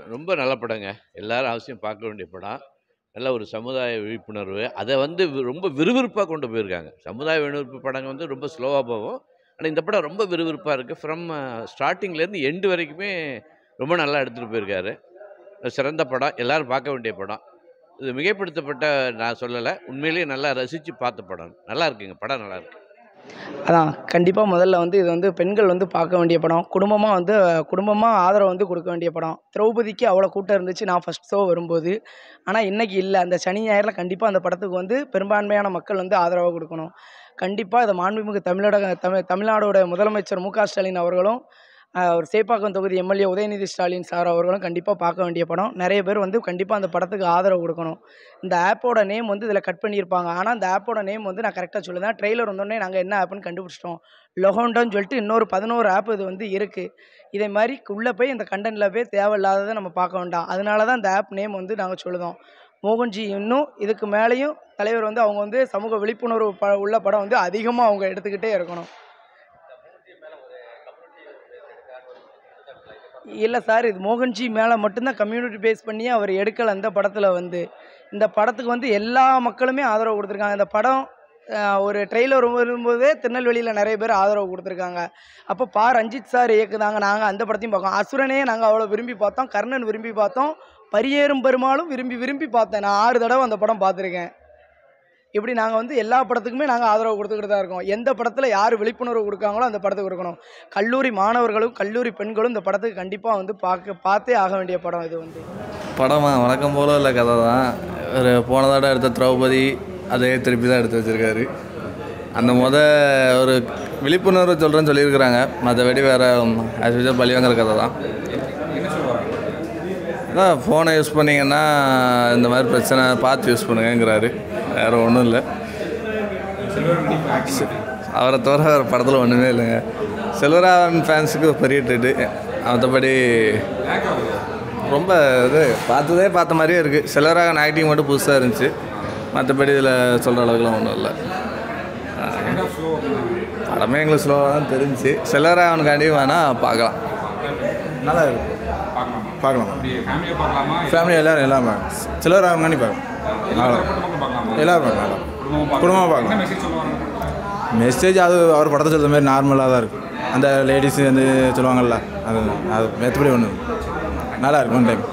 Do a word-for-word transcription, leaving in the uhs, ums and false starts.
ரொம்ப நல்ல படங்க. எல்லாரும் அவசியம் பார்க்க வேண்டிய படம். நல்ல ஒரு சமுதாய விழிப்புணர்வு. அத வந்து வி ரொம்ப விறுவிறுப்பா கொண்டு போயிருக்காங்க. சமுதாய விழிப்புணர்வு படங்கள் வந்து ரொம்ப ஸ்லோவா போகும். ஆனா இந்த படம் ரொம்ப விறுவிறுப்பா இருக்கு. ஃப்ரம் ஸ்டார்ட்டிங்லேருந்து எண்ட் வரைக்குமே ரொம்ப நல்லா எடுத்துட்டு போயிருக்காரு. சிறந்த படம். எல்லாரும் பார்க்க வேண்டிய படம். இது மிகைப்படுத்தப்பட்ட நான் சொல்லல. உண்மையிலேயே நல்லா ரசிச்சு பார்த்த படம். நல்லா இருக்குங்க. படம் நல்லா இருக்கு. அதான் கண்டிப்பா முதல்ல வந்து இது வந்து பெண்கள் வந்து பார்க்க வேண்டிய படம். குடும்பமா வந்து குடும்பமா ஆதரவு வந்து கொடுக்க வேண்டிய படம். திரௌபதிக்கு அவ்வளோ கூட்டம் இருந்துச்சு நான் ஃபர்ஸ்ட் ஷோ வரும்போது. ஆனா இன்னைக்கு இல்ல. அந்த சனி, ஞாயிறுல கண்டிப்பா அந்த படத்துக்கு வந்து பெரும்பான்மையான மக்கள் வந்து ஆதரவா குடுக்கணும். கண்டிப்பா இத மாண்புமிகு தமிழக தமிழ் தமிழ்நாடோட முதலமைச்சர் மு க ஸ்டாலின் அவர்களும், அ ஒரு சேப்பாக்கம் தொகுதி எம்.எல்.ஏ. உதயநிதி ஸ்டாலின் சார் அவர்களும் கண்டிப்பா பார்க்க வேண்டிய படம். நெறைய பேர் வந்து கண்டிப்பா அந்த படத்துக்கு ஆதரவு குடுக்கணும். இந்த ஆப்போட நேம் வந்து இதில கட் பண்ணியிருப்பாங்க. ஆனா இந்த ஆப்போட நேம் வந்து நான் கரெக்ட்டா சொல்லுதேன். ட்ரெய்லர் வந்தோனே நாங்க என்ன ஆப்ன்னு கண்டுபிடிச்சிட்டோம். லொஹோண்டோன்னு சொல்லிட்டு இன்னொரு பதினொன்று ஆப் இது வந்து இருக்கு. இதே மாரி உள்ள போய் இந்த கன்டென்ட்ல போய் தேவையில்லாதத நம்ம பார்க்க வேண்டாம். அதனால தான் இந்த ஆப் நேம் வந்து நாங்க சொல்லுதோம். மோகன்ஜி இன்னும் இதுக்கு மேலயும் தலைவர் வந்து அவங்க வந்து சமூக விழிப்புணர்வு ப உள்ள படம் வந்து அதிகமா அவங்க எடுத்துக்கிட்டே இருக்கணும். இல்ல சார். இது மோகன்ஜி மேல மட்டும் தான் கம்யூனிட்டி பேஸ் பண்ணி அவர் எடுக்கல அந்த படத்துல வந்து. இந்த படத்துக்கு வந்து எல்லா மக்களுமே ஆதரவு குடுத்துருக்காங்க. இந்த படம் அ ஒரு ட்ரெய்லர் வரும்போதே திருநெல்வேலியில நெறைய பேர் ஆதரவு குடுத்துருக்காங்க. அப்போ பா. ரஞ்சித் சார் இயக்குனாங்க. நாங்க அந்த படத்தையும் பார்க்கோம். அசுரனே நாங்க அவ்வளோ விரும்பி பார்த்தோம். கர்ணன் விரும்பி பார்த்தோம். பரியேறும் பெருமாளும் விரும்பி விரும்பி பார்த்தேன். நான் ஆறு தடவ அந்த படம் பார்த்துருக்கேன். இப்படி நாங்க வந்து எல்லா படத்துக்குமே நாங்க ஆதரவு குடுத்துக்கிட்டு தான் இருக்கோம். எந்த படத்துல யார் விழிப்புணர்வு குடுக்காங்களோ அந்த படத்துக்கு குடுக்கணும். கல்லூரி மாணவர்களும், கல்லூரி பெண்களும் இந்த படத்துக்கு கண்டிப்பா வந்து பார்க்க பார்த்தே ஆக வேண்டிய படம் இது வந்து. படமா வழக்கம் போல உள்ள கதை தான். ஒரு போன தடவை எடுத்த திரௌபதி அதே திருப்பி தான் எடுத்து வச்சிருக்காரு. அந்த மொத ஒரு விழிப்புணர்வு சொல்கிறேன்னு சொல்லியிருக்கிறாங்க. மற்றபடி வேறு ஆஸ் யூசுவல் பழி வாங்குற கதை தான். அதான் ஃபோனை யூஸ் பண்ணிங்கன்னா இந்த மாதிரி பிரச்சனை பார்த்து யூஸ் பண்ணுங்கங்கிறாரு. வேறு ஒன்றும் இல்லை. அவரை தவிர வேறு படத்தில் ஒன்றுமே இல்லைங்க. செல்வராகவன் ஃபேன்ஸுக்கு பெரிய ட்ரீட்டு. மற்றபடி ரொம்ப இது பார்த்ததே பார்த்த மாதிரியே இருக்குது. செல்வராகவன் ஆக்டிங் மட்டும் புதுசாக இருந்துச்சு. மற்றபடி இதில் சொல்கிற அளவுக்குலாம் ஒன்றும் இல்லை. படமே எங்களுக்கு ஸ்லோவாக தான் தெரிஞ்சு. செல்வராகவனுக்காண்டி வேணால் பார்க்கலாம். நல்லா இருக்கும். பார்க்கலாம். ஃபேமிலி எல்லோரும் எல்லாமே செல்வராகவன் பார்க்கலாம். எல்லோரும் பார்க்கலாம். குடும்பமாக பார்க்கலாம். மெசேஜ் அது அவர் படத்தை சொல்கிற மாதிரி நார்மலாக தான் இருக்கும். அந்த லேடிஸ் வந்து சொல்லுவாங்கள்ல அது அது மற்றபடி ஒன்று நல்லா இருக்கும் ஒன் டைம்.